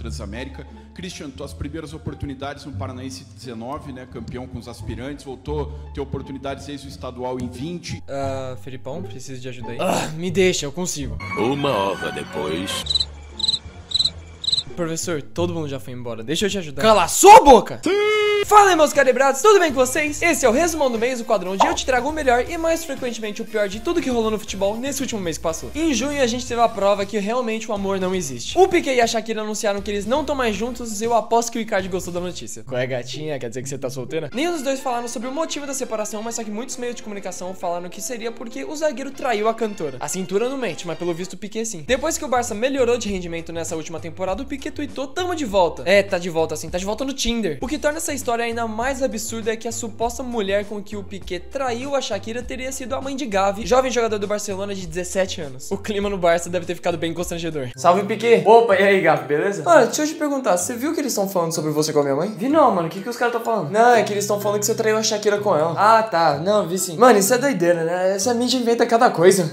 Transamérica. Christian, tuas primeiras oportunidades no Paranaense 19, né? Campeão com os aspirantes, voltou a ter oportunidades desde o estadual em 20. Felipão, preciso de ajuda aí. Me deixa, eu consigo. Uma hora depois... Professor, todo mundo já foi embora, deixa eu te ajudar. Cala a sua boca! Fala aí, meus calibrados, tudo bem com vocês? Esse é o Resumão do Mês, o quadro onde eu te trago o melhor e mais frequentemente o pior de tudo que rolou no futebol nesse último mês que passou. Em junho a gente teve a prova que realmente o amor não existe. O Piqué e a Shakira anunciaram que eles não estão mais juntos e eu aposto que o Icardi gostou da notícia. Qual é, gatinha? Quer dizer que você tá solteira? Nenhum dos dois falaram sobre o motivo da separação, mas só que muitos meios de comunicação falaram que seria porque o zagueiro traiu a cantora. A cintura não mente, mas pelo visto o Piqué sim. Depois que o Barça melhorou de rendimento nessa última temporada, o Piqué tweetou: tamo de volta. Tá de volta assim, tá de volta no Tinder. O que torna essa história ainda mais absurda é que a suposta mulher com que o Piqué traiu a Shakira teria sido a mãe de Gavi, jovem jogador do Barcelona de 17 anos. O clima no Barça deve ter ficado bem constrangedor. Salve, Piqué! Opa, e aí, Gavi, beleza? Mano, deixa eu te perguntar, você viu que eles estão falando sobre você com a minha mãe? Vi não, mano, o que os caras estão falando? Não, é que eles estão falando que você traiu a Shakira com ela. Ah, tá, não, vi sim. Mano, isso é doideira, né? Essa mídia inventa cada coisa.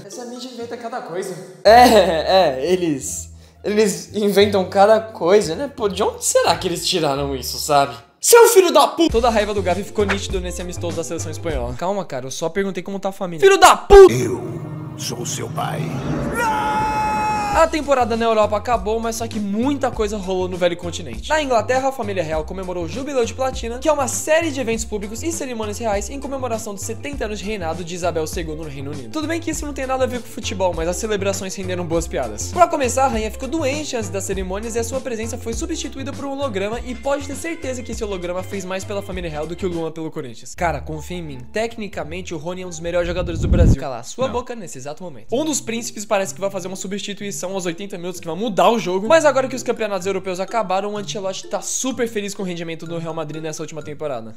Eles inventam cada coisa, né? Pô, de onde será que eles tiraram isso, sabe? Seu filho da puta! Toda a raiva do Gavi ficou nítido nesse amistoso da seleção espanhola. Calma, cara, eu só perguntei como tá a família. Filho da puta! Eu sou seu pai. A temporada na Europa acabou, mas só que muita coisa rolou no velho continente. Na Inglaterra, a família real comemorou o Jubileu de Platina, que é uma série de eventos públicos e cerimônias reais em comemoração dos 70 anos de reinado de Isabel II no Reino Unido. Tudo bem que isso não tem nada a ver com futebol, mas as celebrações renderam boas piadas. Pra começar, a rainha ficou doente antes das cerimônias e a sua presença foi substituída por um holograma, e pode ter certeza que esse holograma fez mais pela família real do que o Lula pelo Corinthians. Cara, confia em mim, tecnicamente o Rony é um dos melhores jogadores do Brasil. Cala a sua boca nesse exato momento. Um dos príncipes parece que vai fazer uma substituição aos 80 minutos que vai mudar o jogo, mas agora que os campeonatos europeus acabaram, o Ancelotti tá super feliz com o rendimento do Real Madrid nessa última temporada.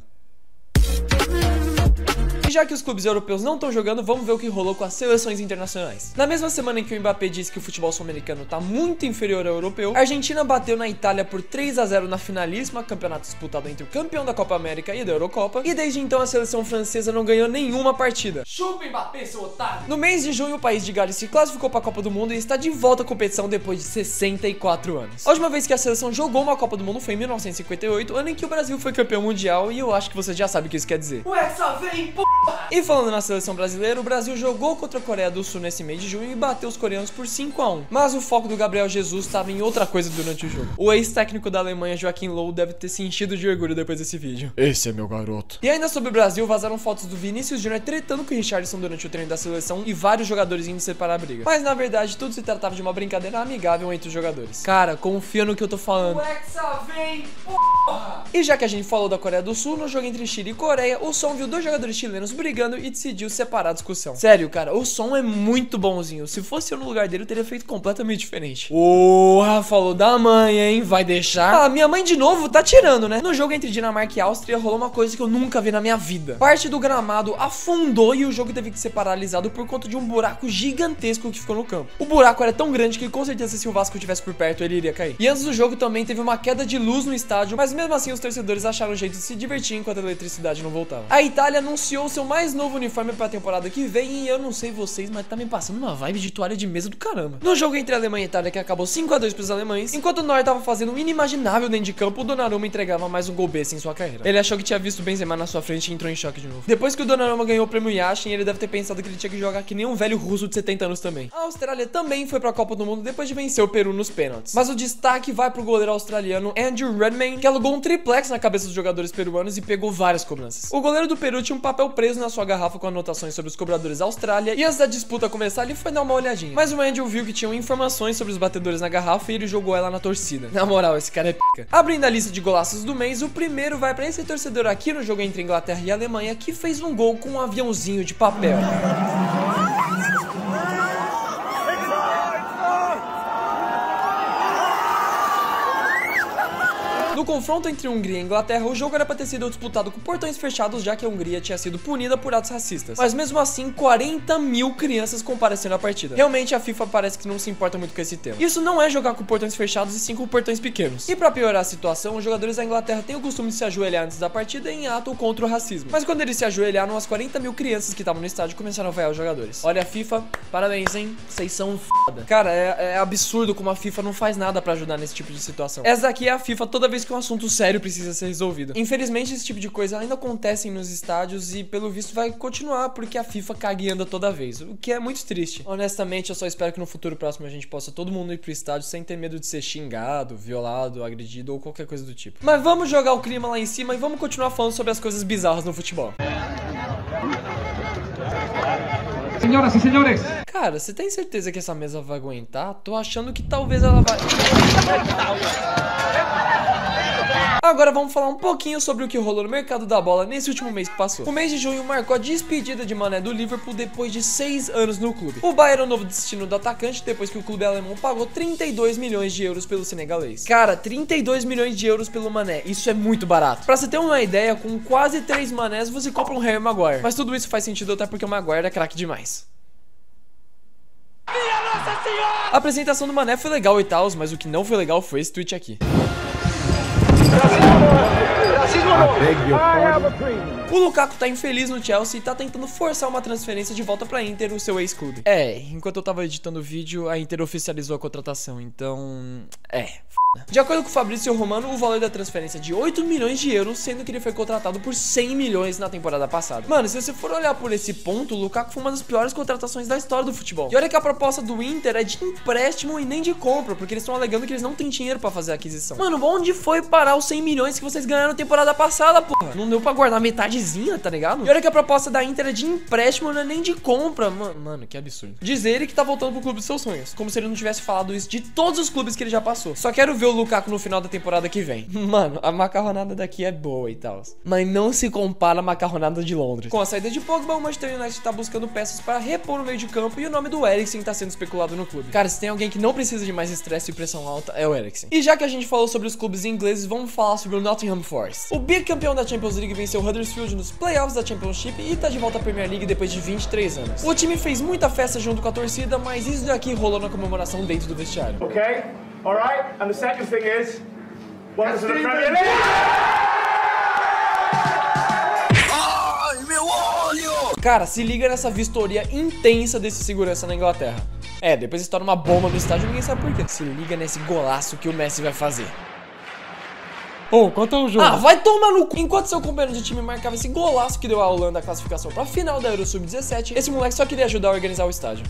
E já que os clubes europeus não estão jogando, vamos ver o que rolou com as seleções internacionais. Na mesma semana em que o Mbappé disse que o futebol sul-americano tá muito inferior ao europeu, a Argentina bateu na Itália por 3-0 na finalíssima, campeonato disputado entre o campeão da Copa América e da Eurocopa, e desde então a seleção francesa não ganhou nenhuma partida. Chupa, Mbappé, seu otário! No mês de junho, o país de Gales se classificou para a Copa do Mundo e está de volta à competição depois de 64 anos. A última vez que a seleção jogou uma Copa do Mundo foi em 1958, ano em que o Brasil foi campeão mundial, e eu acho que você já sabe o que isso quer dizer. O Hexa vem, pô! E falando na seleção brasileira, o Brasil jogou contra a Coreia do Sul nesse mês de junho e bateu os coreanos por 5-1. Mas o foco do Gabriel Jesus estava em outra coisa durante o jogo. O ex-técnico da Alemanha, Joachim Löw, deve ter se enchido de orgulho depois desse vídeo. Esse é meu garoto. E ainda sobre o Brasil, vazaram fotos do Vinícius Júnior tretando com o Richarlison durante o treino da seleção e vários jogadores indo separar a briga. Mas na verdade, tudo se tratava de uma brincadeira amigável entre os jogadores. Cara, confia no que eu tô falando. O Hexa vem, porra! E já que a gente falou da Coreia do Sul, no jogo entre Chile e Coreia, o Son viu dois jogadores chilenos brigando e decidiu separar a discussão. Sério, cara, o Son é muito bonzinho. Se fosse eu no lugar dele, eu teria feito completamente diferente. Porra, falou da mãe, hein? Vai deixar? Minha mãe de novo tá tirando, né? No jogo entre Dinamarca e Áustria, rolou uma coisa que eu nunca vi na minha vida. Parte do gramado afundou e o jogo teve que ser paralisado por conta de um buraco gigantesco que ficou no campo. O buraco era tão grande que com certeza se o Vasco estivesse por perto, ele iria cair. E antes do jogo também teve uma queda de luz no estádio, mas mesmo assim os torcedores acharam um jeito de se divertir enquanto a eletricidade não voltava. A Itália anunciou seu mais novo uniforme pra temporada que vem e eu não sei vocês, mas tá me passando uma vibe de toalha de mesa do caramba. No jogo entre a Alemanha e a Itália, que acabou 5-2 pros alemães, enquanto o Neuer tava fazendo o inimaginável dentro de campo, o Donnarumma entregava mais um gol besta em sua carreira. Ele achou que tinha visto o Benzema na sua frente e entrou em choque de novo. Depois que o Donnarumma ganhou o prêmio Yashin, ele deve ter pensado que ele tinha que jogar que nem um velho russo de 70 anos também. A Austrália também foi pra Copa do Mundo depois de vencer o Peru nos pênaltis. Mas o destaque vai pro goleiro australiano Andrew Redmayne, que alugou um triplex na cabeça dos jogadores peruanos e pegou várias cobranças. O goleiro do Peru tinha um papel preso na sua garrafa com anotações sobre os cobradores da Austrália, e antes da disputa começar, ele foi dar uma olhadinha. Mas o Andrew viu que tinham informações sobre os batedores na garrafa e ele jogou ela na torcida. Na moral, esse cara é pica. Abrindo a lista de golaços do mês, o primeiro vai pra esse torcedor aqui no jogo entre Inglaterra e Alemanha, que fez um gol com um aviãozinho de papel. No confronto entre Hungria e Inglaterra, o jogo era pra ter sido disputado com portões fechados, já que a Hungria tinha sido punida por atos racistas. Mas mesmo assim, 40 mil crianças compareceram à partida. Realmente a FIFA parece que não se importa muito com esse tema. Isso não é jogar com portões fechados e sim com portões pequenos. E pra piorar a situação, os jogadores da Inglaterra têm o costume de se ajoelhar antes da partida em ato contra o racismo. Mas quando eles se ajoelharam, as 40 mil crianças que estavam no estádio começaram a vaiar os jogadores. Olha a FIFA, parabéns, hein? Vocês são foda. Cara, é absurdo como a FIFA não faz nada pra ajudar nesse tipo de situação. Essa daqui é a FIFA toda vez que um assunto sério precisa ser resolvido. Infelizmente, esse tipo de coisa ainda acontece nos estádios e, pelo visto, vai continuar porque a FIFA caga e anda toda vez, o que é muito triste. Honestamente, eu só espero que no futuro próximo a gente possa todo mundo ir pro estádio sem ter medo de ser xingado, violado, agredido ou qualquer coisa do tipo. Mas vamos jogar o clima lá em cima e vamos continuar falando sobre as coisas bizarras no futebol. Senhoras e senhores. Cara, você tem certeza que essa mesa vai aguentar? Tô achando que talvez ela vai... Agora vamos falar um pouquinho sobre o que rolou no mercado da bola nesse último mês que passou. O mês de junho marcou a despedida de Mané do Liverpool depois de 6 anos no clube. O Bayern é o novo destino do atacante depois que o clube alemão pagou 32 milhões de euros pelo senegalês. Cara, 32 milhões de euros pelo Mané, isso é muito barato. Pra você ter uma ideia, com quase 3 Manés você compra um Harry Maguire. Mas tudo isso faz sentido até porque o Maguire é craque demais. A apresentação do Mané foi legal e tal, mas o que não foi legal foi esse tweet aqui. O Lukaku tá infeliz no Chelsea e tá tentando forçar uma transferência de volta pra Inter, o seu ex-clube. Enquanto eu tava editando o vídeo, a Inter oficializou a contratação, então... De acordo com o Fabrício Romano, o valor da transferência é de 8 milhões de euros, sendo que ele foi contratado por 100 milhões na temporada passada. Mano, se você for olhar por esse ponto, o Lukaku foi uma das piores contratações da história do futebol. E olha que a proposta do Inter é de empréstimo e nem de compra, porque eles estão alegando que eles não têm dinheiro pra fazer a aquisição. Mano, onde foi parar os 100 milhões que vocês ganharam na temporada passada, porra? Não deu pra guardar metadezinha, tá ligado? E olha que a proposta da Inter é de empréstimo, não é nem de compra. Mano, que absurdo. Diz ele que tá voltando pro clube dos seus sonhos, como se ele não tivesse falado isso de todos os clubes que ele já passou. Só quero ver o Lukaku no final da temporada que vem. Mano, a macarronada daqui é boa e tal, mas não se compara à macarronada de Londres. Com a saída de Pogba, o Manchester United tá buscando peças para repor no meio de campo e o nome do Eriksen tá sendo especulado no clube. Cara, se tem alguém que não precisa de mais estresse e pressão alta, é o Eriksen. E já que a gente falou sobre os clubes ingleses, vamos falar sobre o Nottingham Forest. O bicampeão da Champions League venceu o Huddersfield nos playoffs da Championship e tá de volta à Premier League depois de 23 anos. O time fez muita festa junto com a torcida, mas isso daqui rolou na comemoração dentro do vestiário. Okay, alright, and the second thing is... welcome to the Premier League! Ai, meu olho! Cara, se liga nessa vistoria intensa desse segurança na Inglaterra. Depois estoura uma bomba no estádio e ninguém sabe por quê. Se liga nesse golaço que o Messi vai fazer. Quanto é o jogo? Vai tomar no cu. Enquanto seu companheiro de time marcava esse golaço que deu a Holanda a classificação pra final da Euro Sub-17, esse moleque só queria ajudar a organizar o estádio.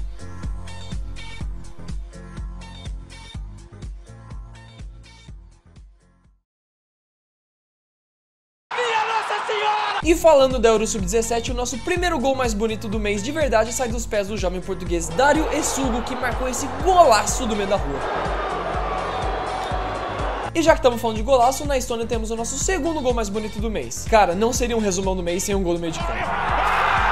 E falando da Euro Sub-17, o nosso primeiro gol mais bonito do mês de verdade sai dos pés do jovem português Dário Essugo, que marcou esse golaço do meio da rua. E já que estamos falando de golaço, na Estônia temos o nosso segundo gol mais bonito do mês. Cara, não seria um resumão do mês sem um gol do meio de campo.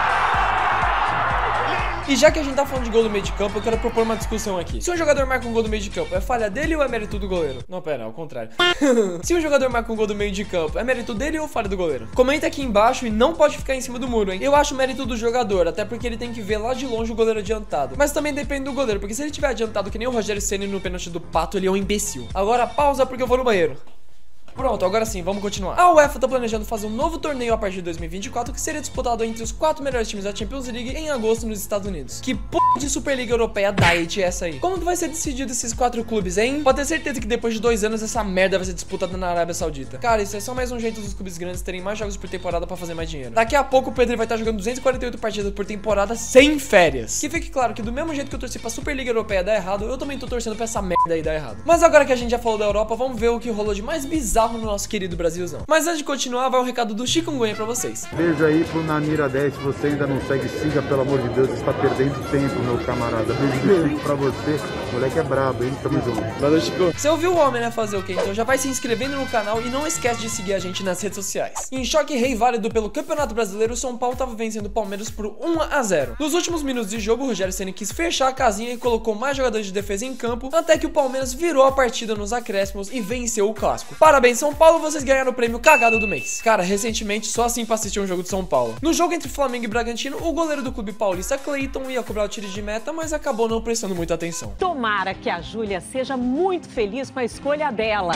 E já que a gente tá falando de gol do meio de campo, eu quero propor uma discussão aqui. Se um jogador marca um gol do meio de campo, é falha dele ou é mérito do goleiro? Não, pera, ao contrário. Se um jogador marca um gol do meio de campo, é mérito dele ou falha do goleiro? Comenta aqui embaixo e não pode ficar em cima do muro, hein? Eu acho mérito do jogador, até porque ele tem que ver lá de longe o goleiro adiantado. Mas também depende do goleiro, porque se ele tiver adiantado que nem o Rogério Ceni no pênalti do Pato, ele é um imbecil. Agora pausa porque eu vou no banheiro. Pronto, agora sim, vamos continuar. A UEFA tá planejando fazer um novo torneio a partir de 2024 que seria disputado entre os 4 melhores times da Champions League em agosto nos Estados Unidos. Que p*** de Superliga Europeia Diet é essa aí? Como que vai ser decidido esses 4 clubes, hein? Pode ter certeza que depois de 2 anos essa merda vai ser disputada na Arábia Saudita. Cara, isso é só mais um jeito dos clubes grandes terem mais jogos por temporada pra fazer mais dinheiro. Daqui a pouco o Pedro vai estar jogando 248 partidas por temporada sem férias. Que fique claro que do mesmo jeito que eu torci pra Superliga Europeia dar errado, eu também tô torcendo pra essa merda aí dar errado. Mas agora que a gente já falou da Europa, vamos ver o que rolou de mais bizarro no nosso querido Brasilzão. Mas antes de continuar, vai um recado do Chikungunya pra vocês. Beijo aí pro Namira 10, se você ainda não segue, siga, pelo amor de Deus, está perdendo tempo, meu camarada. Beijo do Chico pra você, Moleque é brabo, hein? Tamo junto. Valeu, Chico. Você ouviu o homem, né? Fazer o quê? Então já vai se inscrevendo no canal e não esquece de seguir a gente nas redes sociais. Em choque rei válido pelo Campeonato Brasileiro, o São Paulo tava vencendo o Palmeiras por 1-0. Nos últimos minutos de jogo, o Rogério Ceni quis fechar a casinha e colocou mais jogadores de defesa em campo, até que o Palmeiras virou a partida nos acréscimos e venceu o clássico. Parabéns, São Paulo, vocês ganharam o prêmio cagado do mês. Cara, recentemente só assim pra assistir um jogo de São Paulo. No jogo entre Flamengo e Bragantino, o goleiro do clube paulista, Cleiton, ia cobrar o tiro de meta, mas acabou não prestando muita atenção. Tomara que a Júlia seja muito feliz com a escolha dela.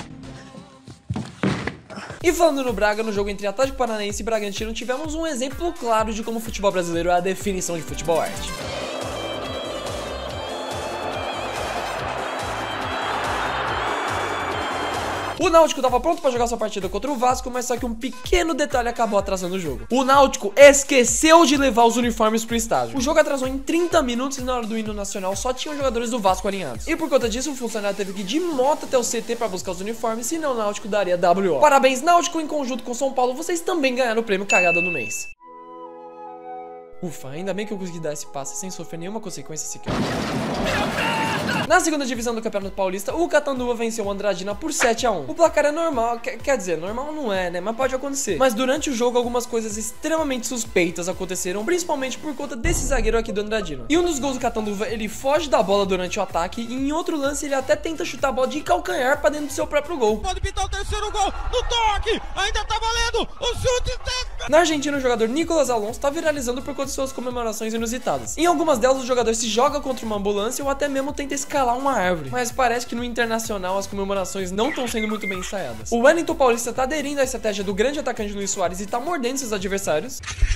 E falando no Braga, no jogo entre Atlético Paranaense e Bragantino, tivemos um exemplo claro de como o futebol brasileiro é a definição de futebol arte. O Náutico tava pronto pra jogar sua partida contra o Vasco, mas só que um pequeno detalhe acabou atrasando o jogo. O Náutico esqueceu de levar os uniformes pro estádio. O jogo atrasou em 30 minutos e na hora do hino nacional só tinham jogadores do Vasco alinhados. E por conta disso, o funcionário teve que ir de moto até o CT pra buscar os uniformes, senão o Náutico daria WO. Parabéns, Náutico, em conjunto com São Paulo, vocês também ganharam o prêmio cagada no mês. Ufa, ainda bem que eu consegui dar esse passe sem sofrer nenhuma consequência sequer. Na segunda divisão do Campeonato Paulista, o Catanduva venceu o Andradina por 7-1. O placar é normal, quer dizer, normal não é, né? Mas pode acontecer. Mas durante o jogo, algumas coisas extremamente suspeitas aconteceram, principalmente por conta desse zagueiro aqui do Andradina. E um dos gols do Catanduva, ele foge da bola durante o ataque, e em outro lance ele até tenta chutar a bola de calcanhar pra dentro do seu próprio gol. Pode pintar o terceiro gol no toque! Ainda tá valendo! O chute tem... Na Argentina, o jogador Nicolas Alonso tá viralizando por conta de suas comemorações inusitadas. Em algumas delas, o jogador se joga contra uma ambulância ou até mesmo tenta escalar uma árvore. Mas parece que no internacional as comemorações não estão sendo muito bem ensaiadas. O Wellington Paulista tá aderindo à estratégia do grande atacante Luis Soares e tá mordendo seus adversários.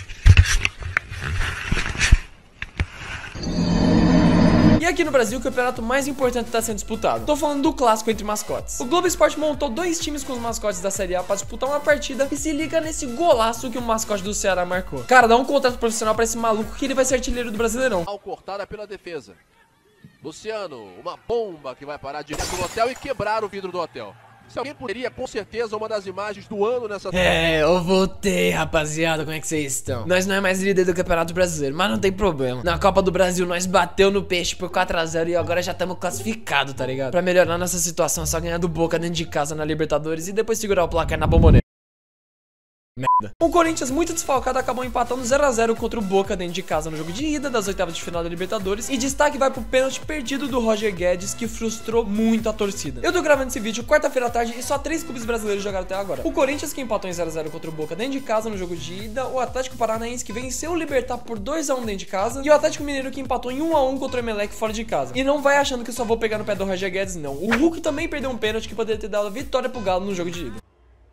E aqui no Brasil, o campeonato mais importante está sendo disputado. Tô falando do clássico entre mascotes. O Globo Esporte montou 2 times com os mascotes da Série A para disputar uma partida e se liga nesse golaço que o mascote do Ceará marcou. Cara, dá um contrato profissional para esse maluco que ele vai ser artilheiro do Brasileirão. Ao cortada pela defesa. Luciano, uma bomba que vai parar direto no hotel e quebrar o vidro do hotel. Se alguém poderia, com certeza, uma das imagens do ano nessa... Eu voltei, rapaziada, como é que vocês estão? Nós não é mais líder do Campeonato Brasileiro, mas não tem problema. Na Copa do Brasil, nós bateu no peixe por 4-0 e agora já estamos classificados, tá ligado? Pra melhorar nossa situação, é só ganhar do Boca dentro de casa na Libertadores e depois segurar o placar na Bombonera. Merda. O Corinthians, muito desfalcado, acabou empatando 0-0 contra o Boca dentro de casa no jogo de ida das oitavas de final da Libertadores. E destaque vai pro pênalti perdido do Roger Guedes, que frustrou muito a torcida. Eu tô gravando esse vídeo quarta-feira à tarde e só 3 clubes brasileiros jogaram até agora. O Corinthians, que empatou em 0-0 contra o Boca dentro de casa no jogo de ida. O Atlético Paranaense, que venceu o Libertad por 2-1 dentro de casa. E o Atlético Mineiro, que empatou em 1-1 contra o Emelec fora de casa. E não vai achando que eu só vou pegar no pé do Roger Guedes, não. O Hulk também perdeu um pênalti que poderia ter dado a vitória pro Galo no jogo de ida.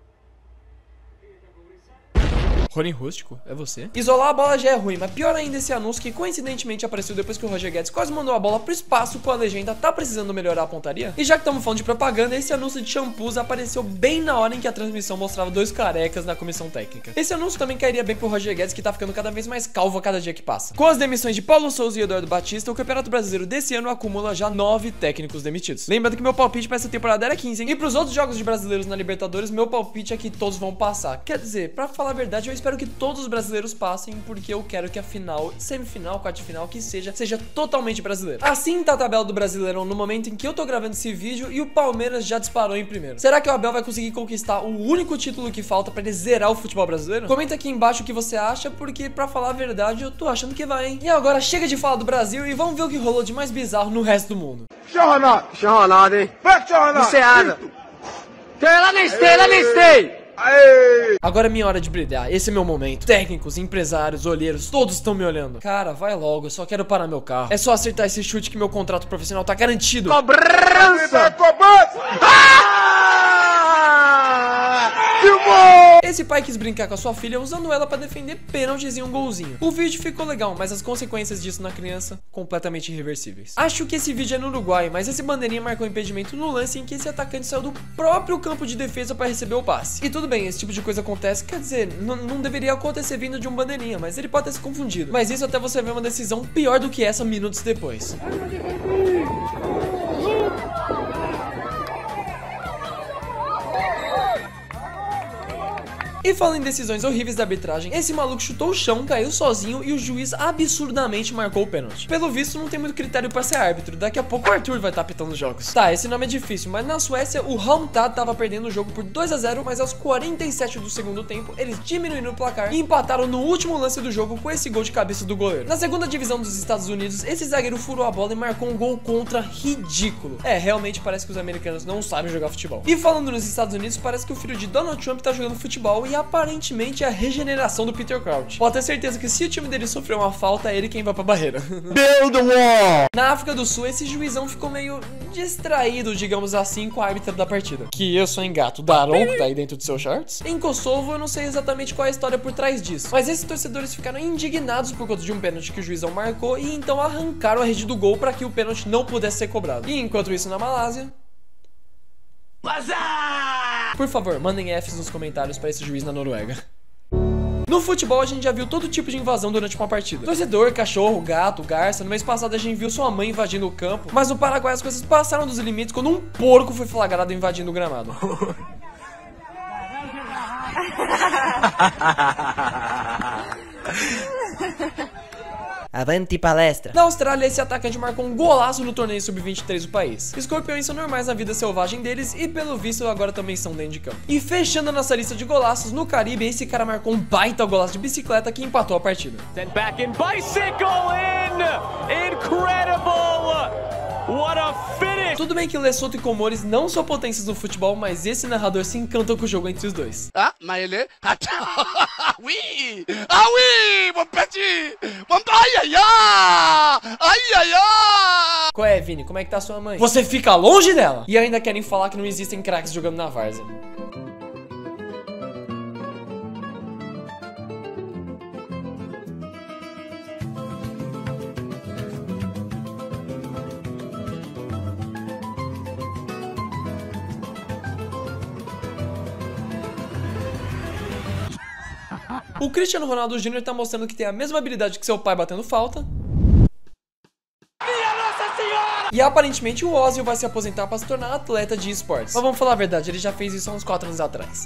Rony Rústico? É você? Isolar a bola já é ruim, mas pior ainda esse anúncio que coincidentemente apareceu depois que o Roger Guedes quase mandou a bola pro espaço com a legenda "tá precisando melhorar a pontaria". E já que estamos falando de propaganda, esse anúncio de shampoos apareceu bem na hora em que a transmissão mostrava 2 carecas na comissão técnica. Esse anúncio também cairia bem pro Roger Guedes, que tá ficando cada vez mais calvo a cada dia que passa. Com as demissões de Paulo Souza e Eduardo Batista, o Campeonato Brasileiro desse ano acumula já 9 técnicos demitidos. Lembrando que meu palpite pra essa temporada era 15, hein? E pros outros jogos de brasileiros na Libertadores, meu palpite é que todos vão passar. Quer dizer, pra falar a verdade, eu espero que todos os brasileiros passem, porque eu quero que a final, semifinal, quarta-final, que seja totalmente brasileira. Assim tá a tabela do Brasileirão no momento em que eu tô gravando esse vídeo e o Palmeiras já disparou em primeiro. Será que o Abel vai conseguir conquistar o único título que falta pra ele zerar o futebol brasileiro? Comenta aqui embaixo o que você acha, porque pra falar a verdade eu tô achando que vai, hein? E agora chega de falar do Brasil e vamos ver o que rolou de mais bizarro no resto do mundo. Ronaldo, hein? Não sei nada. Lá nem sei. Agora é minha hora de brilhar, esse é meu momento. Técnicos, empresários, olheiros, todos estão me olhando. Cara, vai logo, eu só quero parar meu carro. É só acertar esse chute que meu contrato profissional tá garantido. Cobrança! Esse pai quis brincar com a sua filha usando ela pra defender pênaltis e um golzinho. O vídeo ficou legal, mas as consequências disso na criança, completamente irreversíveis. Acho que esse vídeo é no Uruguai, mas esse bandeirinha marcou impedimento no lance em que esse atacante saiu do próprio campo de defesa pra receber o passe. E tudo bem, esse tipo de coisa acontece, quer dizer, não deveria acontecer vindo de um bandeirinha, mas ele pode ter se confundido. Mas isso até você ver uma decisão pior do que essa minutos depois. E falando em decisões horríveis da arbitragem, esse maluco chutou o chão, caiu sozinho e o juiz absurdamente marcou o pênalti. Pelo visto, não tem muito critério pra ser árbitro, daqui a pouco o Arthur vai estar pitando os jogos. Tá, esse nome é difícil, mas na Suécia o Halmstad tava perdendo o jogo por 2-0, mas aos 47 do segundo tempo, eles diminuíram o placar e empataram no último lance do jogo com esse gol de cabeça do goleiro. Na segunda divisão dos Estados Unidos, esse zagueiro furou a bola e marcou um gol contra ridículo. Realmente parece que os americanos não sabem jogar futebol. E falando nos Estados Unidos, parece que o filho de Donald Trump tá jogando futebol e aparentemente é a regeneração do Peter Crouch. Pode ter certeza que se o time dele sofrer uma falta, é ele quem vai pra barreira. Build a wall! Na África do Sul, esse juizão ficou meio distraído, digamos assim, com a árbitra da partida. Que eu sou engato Daron, que tá aí dentro do seu shorts. Em Kosovo, eu não sei exatamente qual é a história por trás disso, mas esses torcedores ficaram indignados por conta de um pênalti que o juizão marcou e então arrancaram a rede do gol para que o pênalti não pudesse ser cobrado. E enquanto isso na Malásia... Por favor, mandem Fs nos comentários para esse juiz na Noruega. No futebol a gente já viu todo tipo de invasão durante uma partida. Torcedor, cachorro, gato, garça. No mês passado a gente viu sua mãe invadindo o campo. Mas no Paraguai as coisas passaram dos limites quando um porco foi flagrado invadindo o gramado. Avanti palestra. Na Austrália, esse atacante marcou um golaço no torneio sub-23 do país. Escorpiões são normais na vida selvagem deles e, pelo visto, agora também são dentro de campo. E fechando a nossa lista de golaços, no Caribe, esse cara marcou um baita golaço de bicicleta que empatou a partida. Sent back in, bicycle in! Incredible! What a finish! Tudo bem que Lesoto e Comores não são potências no futebol, mas esse narrador se encantou com o jogo entre os dois. Ah, mas ele... Oui! Ah, oui! Mon petit! Ai, ai, ai! Ai, ai, ai! Qual é, Vini? Como é que tá sua mãe? Você fica longe dela! E ainda querem falar que não existem craques jogando na várzea. O Cristiano Ronaldo Jr. tá mostrando que tem a mesma habilidade que seu pai batendo falta. Minha Nossa Senhora! E aparentemente o Ozil vai se aposentar para se tornar atleta de esportes. Mas vamos falar a verdade, ele já fez isso há uns 4 anos atrás.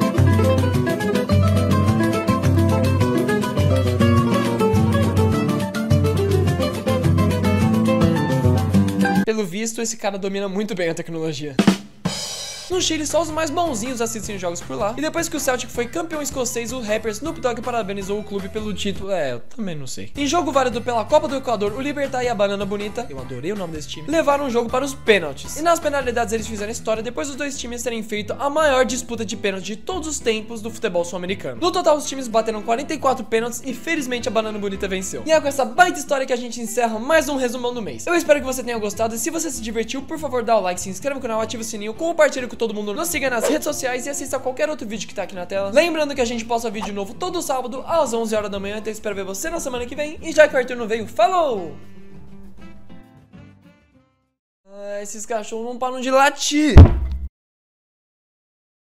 Pelo visto, esse cara domina muito bem a tecnologia. No Chile, só os mais bonzinhos assistem jogos por lá. E depois que o Celtic foi campeão escocês, o rapper Snoop Dogg parabenizou o clube pelo título. Eu também não sei. Em jogo válido pela Copa do Equador, o Libertad e a Banana Bonita, eu adorei o nome desse time, levaram o jogo para os pênaltis. E nas penalidades eles fizeram história depois dos dois times terem feito a maior disputa de pênaltis de todos os tempos do futebol sul-americano. No total, os times bateram 44 pênaltis e felizmente a Banana Bonita venceu. E é com essa baita história que a gente encerra mais um resumão do mês. Eu espero que você tenha gostado e se você se divertiu, por favor, dá o like, se inscreva no canal, ativa o sininho, compartilhe com todo mundo, nos siga nas redes sociais e assista a qualquer outro vídeo que tá aqui na tela. Lembrando que a gente posta vídeo novo todo sábado às 11 horas da manhã, então eu espero ver você na semana que vem. E já que o Arthur não veio, falou! Esses cachorros não param de latir.